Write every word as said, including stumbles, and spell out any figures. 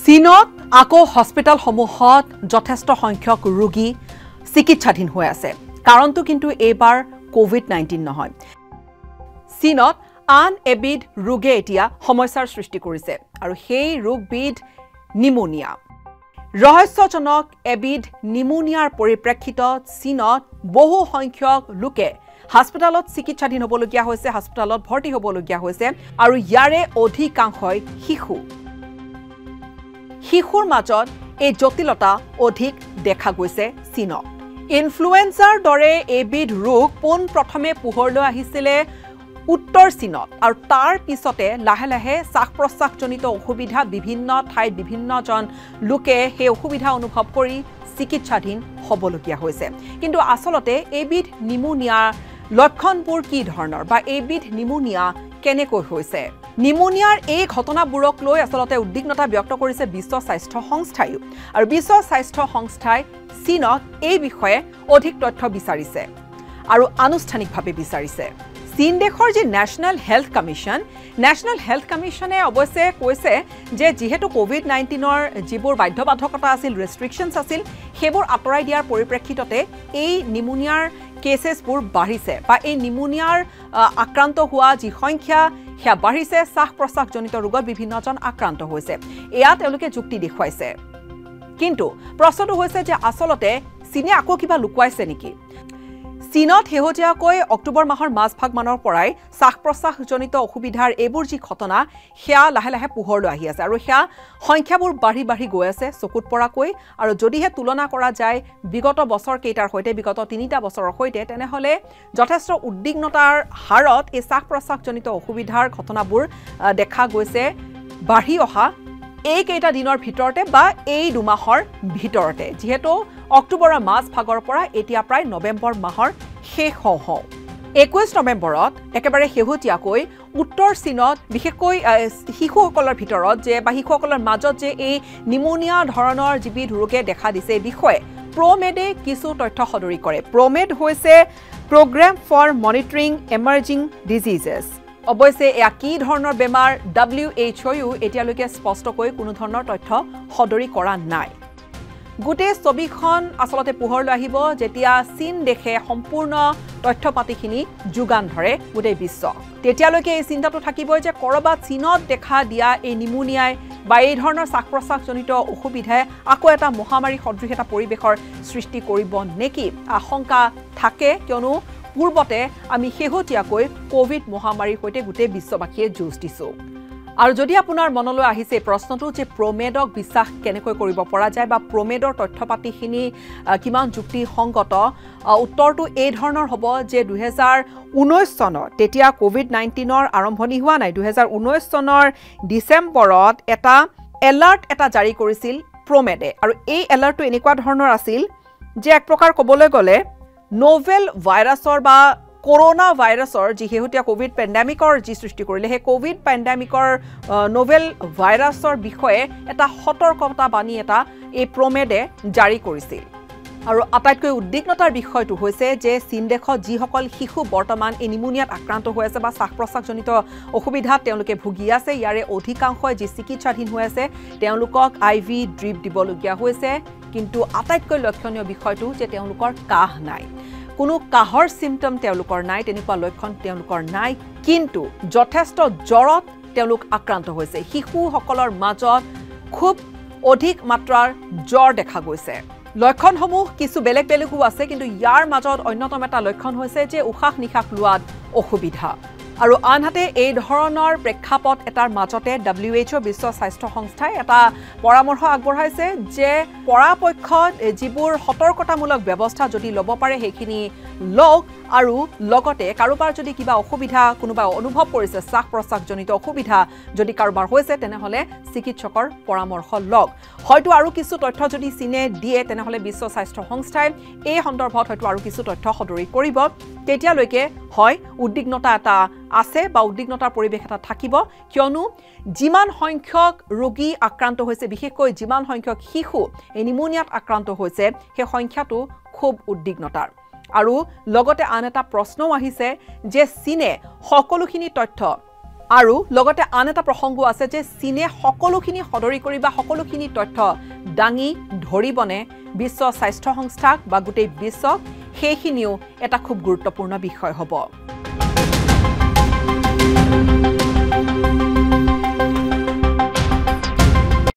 চীনত আকৌ হস্পিটালসমূহত যথেষ্ট সংখ্যক ৰোগী চিকিৎসাধীন হৈ আছে কাৰণটো কিন্তু এইবাৰ কোভিড নাইনটিন নহয় চীনত আন এবিধ ৰোগে এতিয়া সমস্যাৰ সৃষ্টি কৰিছে আৰু সেই ৰোগবিধ নিউমোনিয়া ৰহস্যজনক এবিধ নিউমোনিয়াৰ পৰিপ্ৰেক্ষিতত চীনত বহু সংখ্যক লোকে হস্পিটালত চিকিৎসাধীন হ'বলগীয়া হৈছে হস্পিটালত ভৰ্তি হ'বলগীয়া হৈছে আৰু ইয়াৰে অধিকাংশই শিশু শিশুৰ মাজত এই জটিলতা অধিক দেখা গৈছে চীনত ইনফ্লুৱেঞ্জাৰ দৰে এবিধ ৰোগ পোন প্ৰথমে পোহৰলৈ আহিছিলে উত্তৰ চীনত আৰু তাৰ পিছতে লাহে লাহে শ্বাস-প্ৰশ্বাসজনিত অসুবিধা বিভিন্ন ঠাইত বিভিন্নজন লোকে সেই অসুবিধা অনুভৱ কৰি চিকিৎসাধীন হ'বলগীয়া হৈছে কিন্তু আসলতে এবিধ নিউমোনিয়াৰ লক্ষণবোৰ কি ধৰণৰ বা এবিধ নিউমোনিয়া কেনেকৈ হৈছে নিউমোনিয়াৰ এই ঘটনাবোৰক লৈ আসলতে উদ্বিগ্নতা ব্যক্ত কৰিছে বিশ্ব স্বাস্থ্য সংস্থাই আৰু বিশ্ব স্বাস্থ্য সংস্থাই চীনত এই বিষয়ে অধিক তথ্য বিচাৰিছে আৰু আনুষ্ঠানিকভাৱে বিচাৰিছে চীন দেশৰ যে national health commission national health কমিশনে অৱশ্যে কৈছে যে যেহেতু কোভিড নাইনটিনৰ যিবোৰ বাধ্যবাধকতা আছিল ৰেষ্ট্ৰিকশনছ আছিল সেইবোৰ আঁতৰাই দিয়াৰ পৰিপ্ৰেক্ষিততে এই নিউমোনিয়াৰ কেসেছবোৰ বাঢ়িছে বা এই নিউমোনিয়াৰ আক্ৰান্ত হোৱা যি সংখ্যা সেয়া বাঢ়িছে শ্বাস-প্ৰশ্বাসজনিত ৰোগত বিভিন্নজন আক্ৰান্ত হৈছে এয়া তেওঁলোকে যুক্তি দেখুৱাইছে কিন্তু প্ৰশ্নটো হৈছে যে আসলতে চীনে আকৌ কিবা লুকুৱাইছে নেকি চীনত শেহতীয়াকৈ অক্টোবৰ মাহৰ মাজভাগ মানৰ পৰাই শ্বাস-প্ৰশ্বাসজনিত অসুবিধাৰ এইবোৰ যি ঘটনা সেয়া লাহে লাহে পোহৰলৈ আহি আছে আৰু সেয়া সংখ্যাবোৰ বাঢ়ি বাঢ়ি গৈ আছে চকুত পৰাকৈ আৰু যদিহে তুলনা কৰা যায় বিগত বছৰ কেইটাৰ সৈতে বিগত তিনিটা বছৰৰ সৈতে তেনেহলে যথেষ্ট উদ্বিগ্নতাৰ হাৰত এই শ্বাস-প্ৰশ্বাসজনিত অসুবিধাৰ ঘটনাবোৰ দেখা গৈছে বাঢ়ি অহা এই কেইটা দিনৰ ভিতৰতে বা এই দুমাহৰ ভিতৰতে যেহেতু অক্টোবৰৰ মাজ ভাগৰ পৰা এতিয়া প্ৰায় নৱেম্বৰ মাহৰ শেষ হওঁ হওঁ একৈশ নৱেম্বৰত একেবাৰে শেহতীয়াকৈ উত্তৰ চীনত বিশেষকৈ শিশুসকলৰ ভিতৰত যে বা শিশুসকলৰ মাজত যে এই নিউমোনিয়া ধৰণৰ যিবিধ ৰোগে দেখা দিছে এই বিষয়ে প্ৰমেডে কিছু তথ্য সদৰি কৰে প্ৰমেড হৈছে program for monitoring emerging diseases অৱশ্যে এয়া কি ধৰণৰ বেমাৰ ডব্লিউ এইচ অ'ও এতিয়ালৈকে স্পষ্টকৈ কোনো ধৰণৰ তথ্য সদৰি কৰা নাই গোটেই ছবিখন আসলতে পোহৰলৈ আহিব যেতিয়া চীন দেশে সম্পূৰ্ণ তথ্য পাতিখিনি যোগান ধৰে গোটেই বিশ্ব তেতিয়ালৈকে এই চিন্তাটো থাকিবই যে কৰবাত চীনত দেখা দিয়া এই নিউমোনিয়াই বা এই ধৰণৰ শ্বাস-প্ৰশ্বাসজনিত অসুবিধাই আকৌ এটা মহামাৰী সদৃশ এটা পৰিৱেশৰ সৃষ্টি কৰিব নেকি আশংকা থাকে কিয়নো পূৰ্বতে আমি শেহতীয়াকৈ কোভিড মহামাৰীৰ সৈতে গোটেই বিশ্ববাসীয়ে যুঁজ দিছোঁ আৰু যদি আপোনাৰ মনলৈ আহিছে প্ৰশ্নটো যে প্ৰমেডক বিশ্বাস কেনেকৈ কৰিব পৰা যায় বা প্ৰমেডৰ তথ্য পাতিখিনি কিমান যুক্তিসংগত উত্তৰটো এই ধৰণৰ হ'ব যে দুই হাজাৰ ঊনৈশ চনত তেতিয়া কোভিড নাইনটিনৰ আৰম্ভণি হোৱা নাই দুই হাজাৰ ঊনৈশ চনৰ ডিচেম্বৰত এটা এলাৰ্ট এটা জাৰি কৰিছিল প্ৰমেডে আৰু এই এলাৰ্টটো এনেকুৱা ধৰণৰ আছিল যে এক প্ৰকাৰ ক'বলৈ গ'লে নোভেল ভাইৰাছৰ বা কৰোনা ভাইৰাছৰ যি শেহতীয়া কোভিড পেণ্ডেমিকৰ যি সৃষ্টি কৰিলে সেই কোভিড পেণ্ডেমিকৰ নোভেল ভাইৰাছৰ বিষয়ে এটা সতৰ্কতা বাণী এটা এই প্ৰমেডে জাৰি কৰিছিল আৰু আটাইতকৈ উদ্বিগ্নতাৰ বিষয়টো হৈছে যে চীন দেশত যিসকল শিশু বৰ্তমান এই নিউমোনিয়াত আক্ৰান্ত হৈ আছে বা শ্বাস-প্ৰশ্বাসজনিত অসুবিধাত তেওঁলোকে ভুগি আছে ইয়াৰে অধিকাংশই যি চিকিৎসাধীন হৈ আছে তেওঁলোকক আই ভি ড্ৰিপ দিবলগীয়া হৈছে কিন্তু আটাইতকৈ লক্ষণীয় বিষয়টো যে তেওঁলোকৰ কাহ নাই কোনো কাহৰ চিমটম তেওঁলোকৰ নাই তেনেকুৱা লক্ষণ তেওঁলোকৰ নাই কিন্তু যথেষ্ট জ্বৰত তেওঁলোক আক্ৰান্ত হৈছে শিশুসকলৰ মাজত খুব অধিক মাত্ৰাৰ জ্বৰ দেখা গৈছে লক্ষণসমূহ কিছু বেলেগ বেলেগো আছে কিন্তু ইয়াৰ মাজত অন্যতম এটা লক্ষণ হৈছে যে উশাহ নিশাহ লোৱাত অসুবিধা আৰু আনহাতে এই ধৰণৰ প্ৰেক্ষাপট এটাৰ মাজতে ডব্লিউ এইচ অ' বিশ্ব স্বাস্থ্য সংস্থাই এটা পৰামৰ্শ আগবঢ়াইছে যে পৰাপক্ষত যিবোৰ সতৰ্কতামূলক ব্যৱস্থা যদি ল'ব পাৰে সেইখিনি লওক আৰু লগতে কাৰোবাৰ যদি কিবা অসুবিধা কোনোবা অনুভৱ কৰিছে শ্বাস-প্ৰশ্বাসজনিত অসুবিধা যদি কাৰোবাৰ হৈছে তেনেহ'লে চিকিৎসকৰ পৰামৰ্শ লওক হয়তো আৰু কিছু তথ্য যদি চীনে দিয়ে তেনেহ'লে বিশ্ব স্বাস্থ্য সংস্থাই এই সন্দৰ্ভত হয়তো আৰু কিছু তথ্য সদৰি কৰিব তেতিয়ালৈকে হয় উদ্বিগ্নতা এটা আছে বা উদ্বিগ্নতাৰ পৰিৱেশ এটা থাকিব কিয়নো যিমান সংখ্যক ৰোগী আক্ৰান্ত হৈছে বিশেষকৈ যিমান সংখ্যক শিশু এই নিউমোনিয়াত আক্ৰান্ত হৈছে সেই সংখ্যাটো খুব উদ্বিগ্নতাৰ আৰু লগতে আন এটা প্ৰশ্নও আহিছে যে চীনে সকলোখিনি তথ্য আৰু লগতে আন এটা প্ৰসংগ আছে যে চীনে সকলোখিনি সদৰি কৰি বা সকলোখিনি তথ্য দাঙি ধৰিবনে বিশ্ব স্বাস্থ্য সংস্থাক বা গোটেই বিশ্বক সেইখিনিও এটা খুব গুৰুত্বপূৰ্ণ বিষয় হ'ব